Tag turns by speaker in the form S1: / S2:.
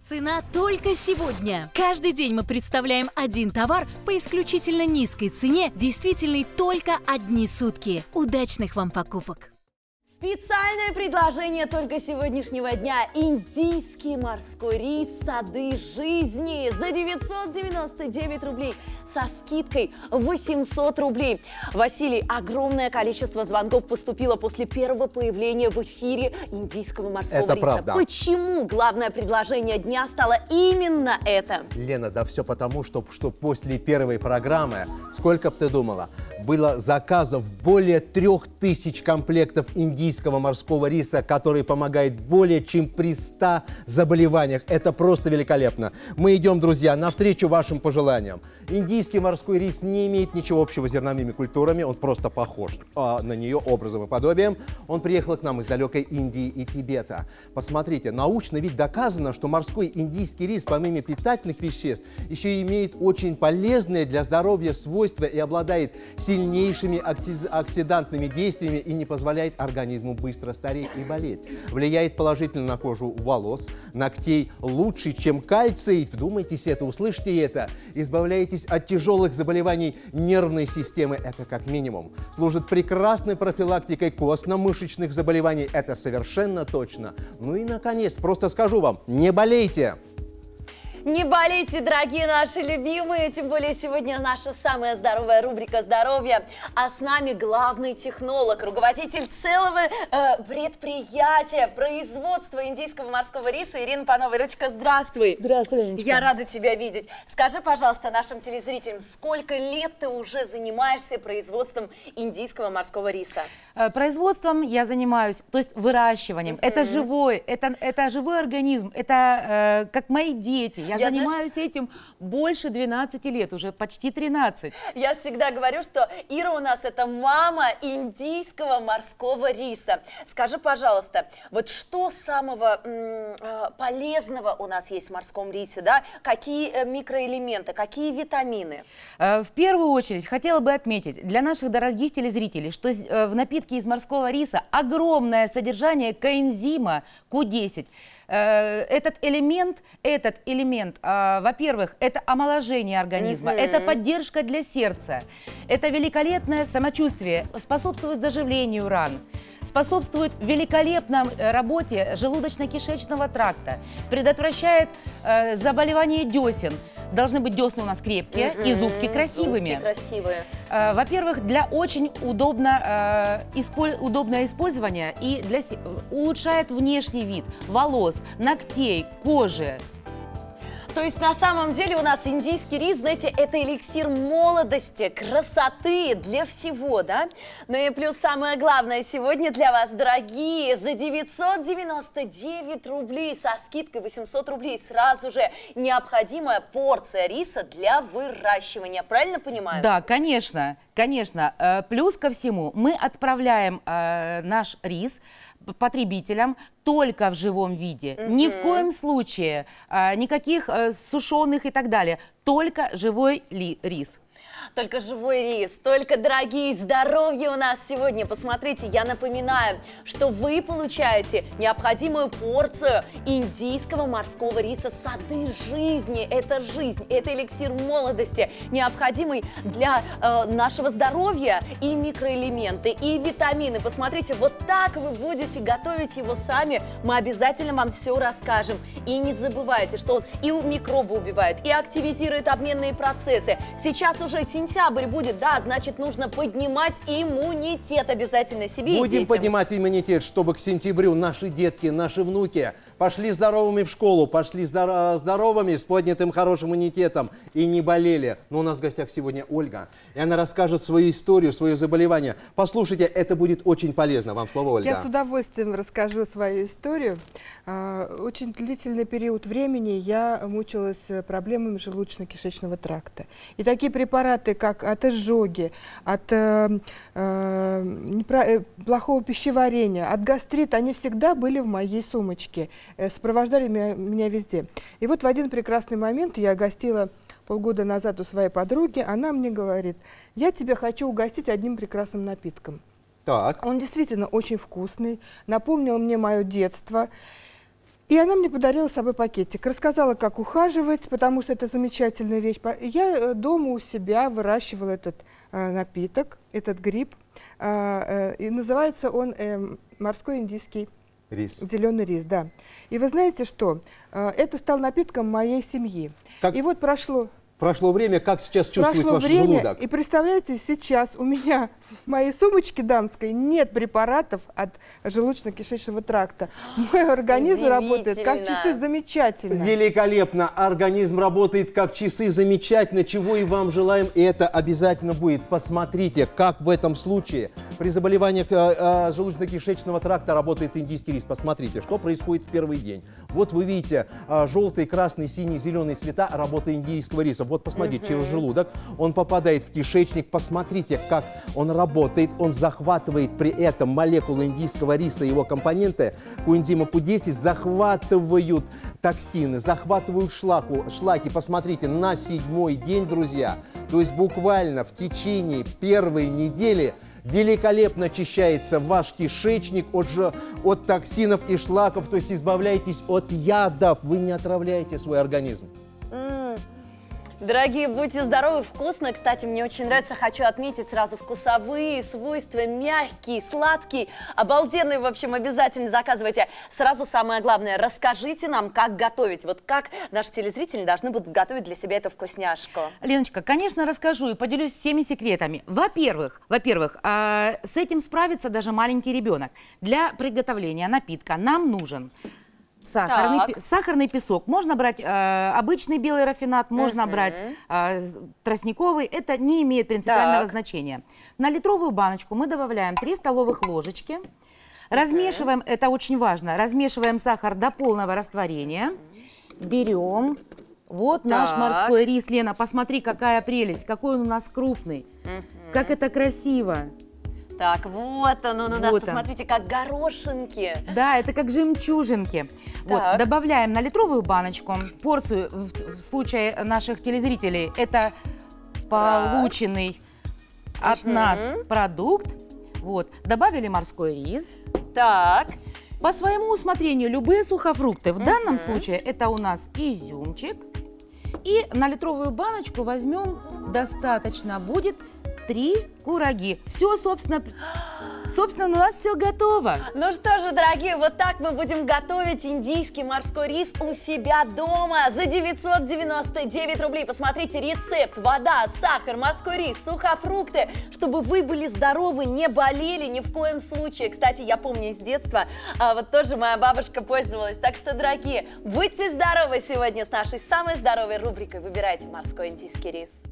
S1: Цена только сегодня. Каждый день мы представляем один товар по исключительно низкой цене, действительной только одни сутки. Удачных вам покупок!
S2: Специальное предложение только сегодняшнего дня. Индийский морской рис «Сады жизни» за 999 рублей со скидкой 800 рублей. Василий, огромное количество звонков поступило после первого появления в эфире индийского морского риса.
S3: Правда.
S2: Почему главное предложение дня стало именно это?
S3: Лена, да все потому, что после первой программы, сколько бы ты думала, было заказов более 3000 комплектов индийского морского риса, который помогает более чем при 100 заболеваниях. Это просто великолепно. Мы идем, друзья, навстречу вашим пожеланиям. Индийский морской рис не имеет ничего общего с зерновыми культурами, он просто похож на нее образом и подобием. Он приехал к нам из далекой Индии и Тибета. Посмотрите, научно ведь доказано, что морской индийский рис, помимо питательных веществ, еще и имеет очень полезные для здоровья свойства и обладает сильнейшими оксидантными действиями и не позволяет организму быстро стареть и болеть. Влияет положительно на кожу волос, ногтей лучше, чем кальций. Вдумайтесь это, услышьте это. Избавляетесь от тяжелых заболеваний нервной системы, это как минимум. Служит прекрасной профилактикой костно-мышечных заболеваний, это совершенно точно. Ну и наконец, просто скажу вам, не болейте!
S2: Не болейте, дорогие наши любимые, тем более сегодня наша самая здоровая рубрика «Здоровье», а с нами главный технолог, руководитель целого предприятия производства индийского морского риса Ирина Панова. Ирочка, здравствуй.
S4: Здравствуй, Леночка.
S2: Я рада тебя видеть. Скажи, пожалуйста, нашим телезрителям, сколько лет ты уже занимаешься производством индийского морского риса?
S4: Производством я занимаюсь, то есть выращиванием. Это живой, это живой организм, это как мои дети. Я занимаюсь этим больше 12 лет, уже почти 13.
S2: Я всегда говорю, что Ира у нас это мама индийского морского риса. Скажи, пожалуйста, вот что самого полезного у нас есть в морском рисе, да? Какие микроэлементы, какие витамины?
S4: В первую очередь хотела бы отметить для наших дорогих телезрителей, что в напитке из морского риса огромное содержание коэнзима Q10. Этот элемент, во-первых, это омоложение организма, это поддержка для сердца, это великолепное самочувствие, способствует заживлению ран, способствует великолепной работе желудочно-кишечного тракта, предотвращает заболевание десен. Должны быть десны у нас крепкие и зубки красивыми.
S2: Зубки красивые.
S4: Во-первых, для очень удобное использование и улучшает внешний вид волос, ногтей, кожи.
S2: То есть на самом деле у нас индийский рис, знаете, это эликсир молодости, красоты, для всего, да? Ну и плюс самое главное сегодня для вас, дорогие, за 999 рублей со скидкой 800 рублей сразу же необходимая порция риса для выращивания, правильно понимаю?
S4: Да, конечно, конечно. Плюс ко всему мы отправляем наш рис потребителям только в живом виде. Ни в коем случае никаких сушеных и так далее. Только живой рис.
S2: Только живой рис, только, дорогие, здоровье у нас сегодня. Посмотрите, я напоминаю, что вы получаете необходимую порцию индийского морского риса «Сады жизни». Это жизнь, это эликсир молодости, необходимый для нашего здоровья, и микроэлементы, и витамины. Посмотрите, вот так вы будете готовить его сами. Мы обязательно вам все расскажем. И не забывайте, что он и микробы убивает, и активизирует обменные процессы. Сейчас уже сентябрь будет, да, значит, нужно поднимать иммунитет обязательно себе и детям.
S3: Будем поднимать иммунитет, чтобы к сентябрю наши детки, наши внуки пошли здоровыми в школу, пошли здоровыми, с поднятым хорошим иммунитетом и не болели. Но у нас в гостях сегодня Ольга, и она расскажет свою историю, свое заболевание. Послушайте, это будет очень полезно. Вам слово, Ольга.
S5: Я с удовольствием расскажу свою историю. Очень длительный период времени я мучилась проблемами желудочно-кишечного тракта. И такие препараты, как от изжоги, от плохого пищеварения, от гастрита, они всегда были в моей сумочке, сопровождали меня везде. И вот в один прекрасный момент я гостила полгода назад у своей подруги, она мне говорит: я тебя хочу угостить одним прекрасным напитком.
S3: Так.
S5: Он действительно очень вкусный, напомнил мне мое детство. И она мне подарила с собой пакетик, рассказала, как ухаживать, потому что это замечательная вещь. Я дома у себя выращивала этот напиток, этот гриб, и называется он морской индийский
S3: Рис.
S5: Зеленый рис, да. И вы знаете что? Это стал напитком моей семьи.
S3: Как...
S5: И вот прошло
S3: время, как сейчас чувствует ваш желудок?
S5: И представляете, сейчас у меня в моей сумочке дамской нет препаратов от желудочно-кишечного тракта. Мой организм работает как часы замечательно.
S3: Великолепно. Организм работает как часы замечательно, чего и вам желаем, и это обязательно будет. Посмотрите, как в этом случае при заболеваниях желудочно-кишечного тракта работает индийский рис. Посмотрите, что происходит в первый день. Вот вы видите желтый, красный, синий, зеленый цвета работы индийского риса. Вот посмотрите, через желудок он попадает в кишечник. Посмотрите, как он работает. Он захватывает при этом молекулы индийского риса, его компоненты, коэнзима Q10, захватывают токсины, захватывают шлаки. Посмотрите, на 7-й день, друзья, то есть буквально в течение первой недели великолепно очищается ваш кишечник от токсинов и шлаков, то есть избавляйтесь от ядов, вы не отравляете свой организм.
S2: Дорогие, будьте здоровы, вкусно. Кстати, мне очень нравится, хочу отметить сразу вкусовые свойства, мягкий, сладкий, обалденный, в общем, обязательно заказывайте. Сразу самое главное, расскажите нам, как готовить, вот как наши телезрители должны будут готовить для себя эту вкусняшку.
S4: Леночка, конечно, расскажу и поделюсь всеми секретами. Во-первых, с этим справится даже маленький ребенок. Для приготовления напитка нам нужен сахарный песок. Можно брать обычный белый рафинад, можно брать тростниковый. Это не имеет принципиального значения. На литровую баночку мы добавляем 3 столовых ложечки. Размешиваем, это очень важно, размешиваем сахар до полного растворения. Берем. Вот наш морской рис, Лена, посмотри, какая прелесть, какой он у нас крупный. Как это красиво.
S2: Так, вот он у нас, посмотрите, как горошинки.
S4: Да, это как жемчужинки. Вот, добавляем на литровую баночку порцию, в случае наших телезрителей, это полученный от нас продукт. Вот, добавили морской рис.
S2: Так.
S4: По своему усмотрению любые сухофрукты. В данном случае это у нас изюмчик. И на литровую баночку возьмем, достаточно будет 3 кураги. Все, собственно, у нас все готово.
S2: Ну что же, дорогие, вот так мы будем готовить индийский морской рис у себя дома за 999 рублей. Посмотрите рецепт: вода, сахар, морской рис, сухофрукты, чтобы вы были здоровы, не болели ни в коем случае. Кстати, я помню из детства, вот тоже моя бабушка пользовалась. Так что, дорогие, будьте здоровы сегодня с нашей самой здоровой рубрикой «Выбирайте морской индийский рис».